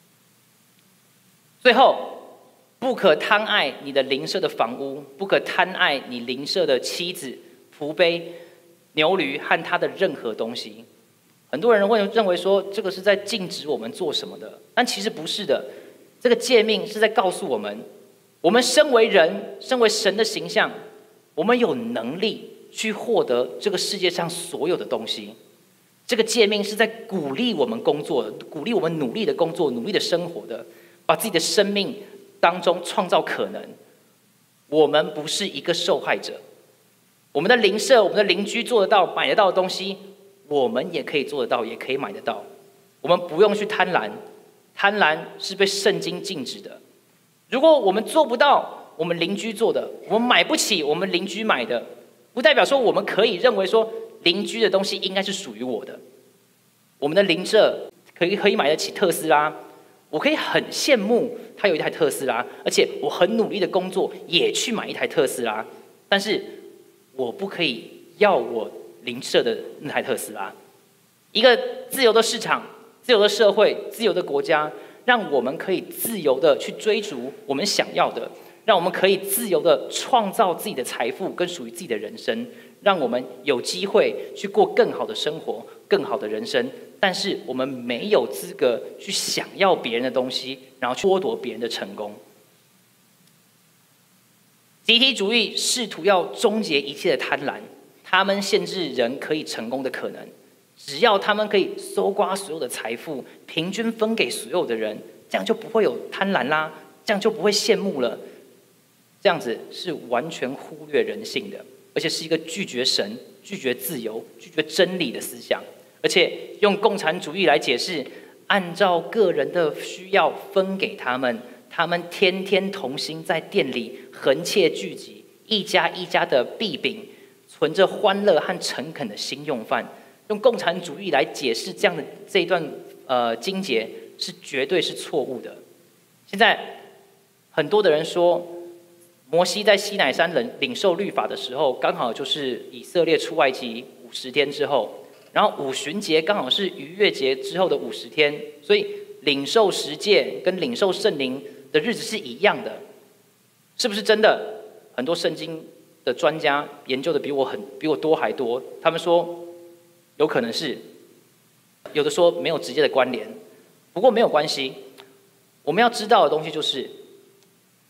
最后，不可贪爱你的邻舍的房屋，不可贪爱你邻舍的妻子、仆婢、牛驴和他的任何东西。很多人会认为说这个是在禁止我们做什么的，但其实不是的。这个诫命是在告诉我们，我们身为人，身为神的形象，我们有能力去获得这个世界上所有的东西。这个诫命是在鼓励我们工作的，鼓励我们努力的工作，努力的生活的，把自己的生命当中创造可能。我们不是一个受害者，我们的邻舍、我们的邻居做得到、买得到的东西，我们也可以做得到，也可以买得到。我们不用去贪婪，贪婪是被圣经禁止的。如果我们做不到我们邻居做的，我们买不起我们邻居买的，不代表说我们可以认为说邻居的东西应该是属于我的。我们的邻舍可以可以买得起特斯拉，我可以很羡慕他有一台特斯拉，而且我很努力的工作也去买一台特斯拉，但是我不可以要我邻舍的那台特斯拉。一个自由的市场、自由的社会、自由的国家，让我们可以自由的去追逐我们想要的，让我们可以自由的创造自己的财富跟属于自己的人生，让我们有机会去过更好的生活、更好的人生。但是我们没有资格去想要别人的东西，然后去剥夺别人的成功。集体主义试图要终结一切的贪婪，他们限制人可以成功的可能。只要他们可以搜刮所有的财富，平均分给所有的人，这样就不会有贪婪啦，这样就不会羡慕了。这样子是完全忽略人性的，而且是一个拒绝神、拒绝自由、拒绝真理的思想。而且用共产主义来解释，按照个人的需要分给他们，他们天天同心在店里横切聚集，一家一家的闭饼，存着欢乐和诚恳的心用饭。用共产主义来解释这样的这一段呃经节是绝对是错误的。现在很多的人说，摩西在西乃山领领受律法的时候，刚好就是以色列出埃及五十天之后，然后五旬节刚好是逾越节之后的五十天，所以领受十诫跟领受圣灵的日子是一样的，是不是真的？很多圣经的专家研究的比我很比我多还多，他们说有可能是，有的说没有直接的关联，不过没有关系。我们要知道的东西就是，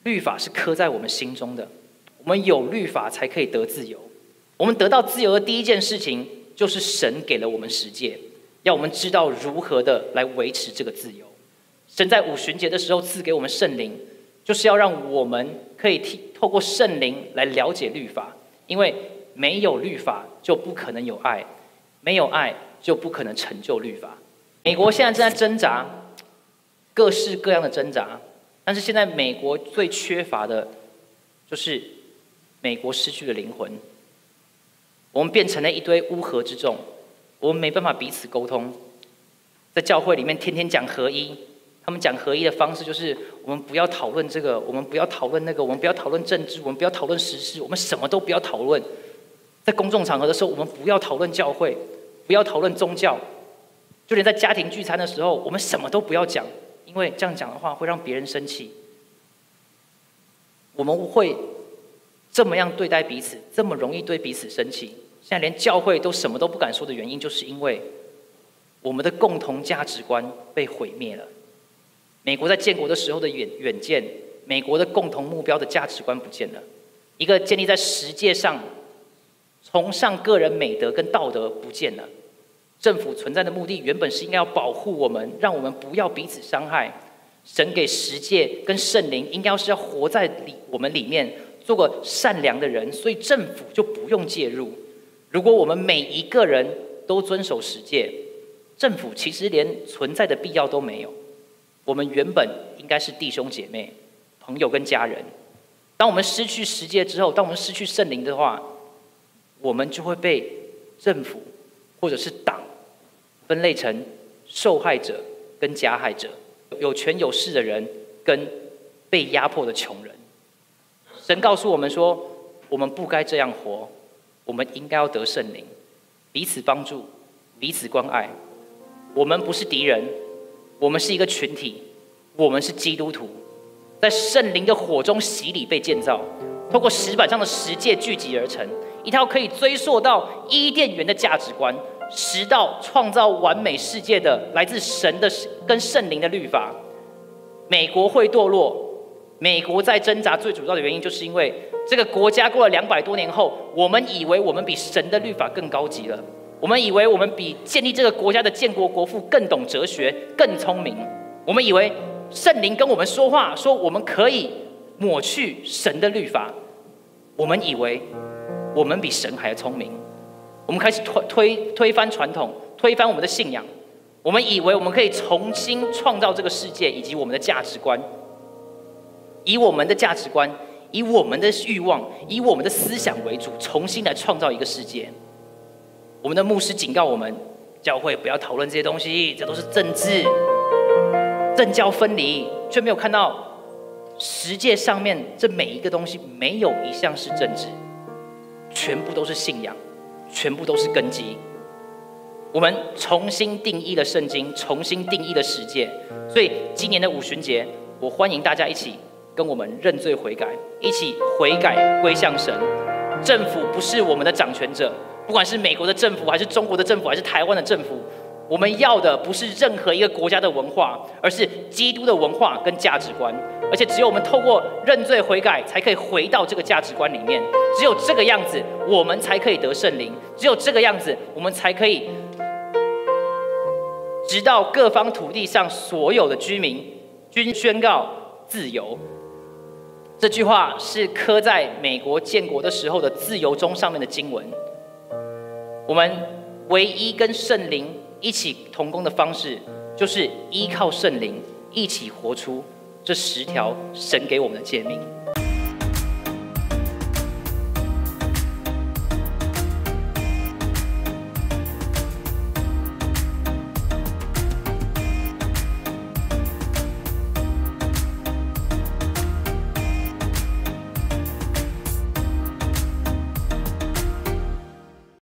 律法是刻在我们心中的，我们有律法才可以得自由。我们得到自由的第一件事情，就是神给了我们十诫，要我们知道如何的来维持这个自由。神在五旬节的时候赐给我们圣灵，就是要让我们可以透过圣灵来了解律法，因为没有律法就不可能有爱，没有爱就不可能成就律法。美国现在正在挣扎，各式各样的挣扎，但是现在美国最缺乏的就是美国失去了灵魂。我们变成了一堆乌合之众，我们没办法彼此沟通。在教会里面天天讲合一，他们讲合一的方式就是我们不要讨论这个，我们不要讨论那个，我们不要讨论政治，我们不要讨论时事，我们什么都不要讨论。在公众场合的时候，我们不要讨论教会，不要讨论宗教，就连在家庭聚餐的时候，我们什么都不要讲，因为这样讲的话会让别人生气。我们会这么样对待彼此，这么容易对彼此生气。现在连教会都什么都不敢说的原因，就是因为我们的共同价值观被毁灭了。美国在建国的时候的远远见，美国的共同目标的价值观不见了，一个建立在实践上、崇尚个人美德跟道德不见了。政府存在的目的原本是应该要保护我们，让我们不要彼此伤害。神给十诫跟圣灵应该是要活在里我们里面，做个善良的人，所以政府就不用介入。如果我们每一个人都遵守十诫，政府其实连存在的必要都没有。我们原本应该是弟兄姐妹、朋友跟家人。当我们失去十诫之后，当我们失去圣灵的话，我们就会被政府或者是党分类成受害者跟加害者，有权有势的人跟被压迫的穷人。神告诉我们说，我们不该这样活，我们应该要得圣灵，彼此帮助，彼此关爱。我们不是敌人，我们是一个群体，我们是基督徒，在圣灵的火中洗礼被建造，透过石板上的十诫聚集而成，一套可以追溯到伊甸园的价值观，十道创造完美世界的来自神的跟圣灵的律法。美国会堕落，美国在挣扎，最主要的原因就是因为这个国家过了两百多年后，我们以为我们比神的律法更高级了，我们以为我们比建立这个国家的建国国父更懂哲学、更聪明，我们以为圣灵跟我们说话，说我们可以抹去神的律法，我们以为我们比神还聪明，我们开始推推推翻传统，推翻我们的信仰，我们以为我们可以重新创造这个世界以及我们的价值观，以我们的价值观，以我们的欲望，以我们的思想为主，重新来创造一个世界。我们的牧师警告我们，教会不要讨论这些东西，这都是政治，政教分离，却没有看到十诫上面这每一个东西没有一项是政治，全部都是信仰，全部都是根基。我们重新定义了圣经，重新定义了十诫，所以今年的五旬节，我欢迎大家一起跟我们认罪悔改，一起悔改归向神。政府不是我们的掌权者，不管是美国的政府，还是中国的政府，还是台湾的政府，我们要的不是任何一个国家的文化，而是基督的文化跟价值观。而且只有我们透过认罪悔改，才可以回到这个价值观里面。只有这个样子，我们才可以得圣灵；只有这个样子，我们才可以直到各方土地上所有的居民均宣告自由。这句话是刻在美国建国的时候的自由钟上面的经文。我们唯一跟圣灵一起同工的方式，就是依靠圣灵一起活出这十条神给我们的诫命。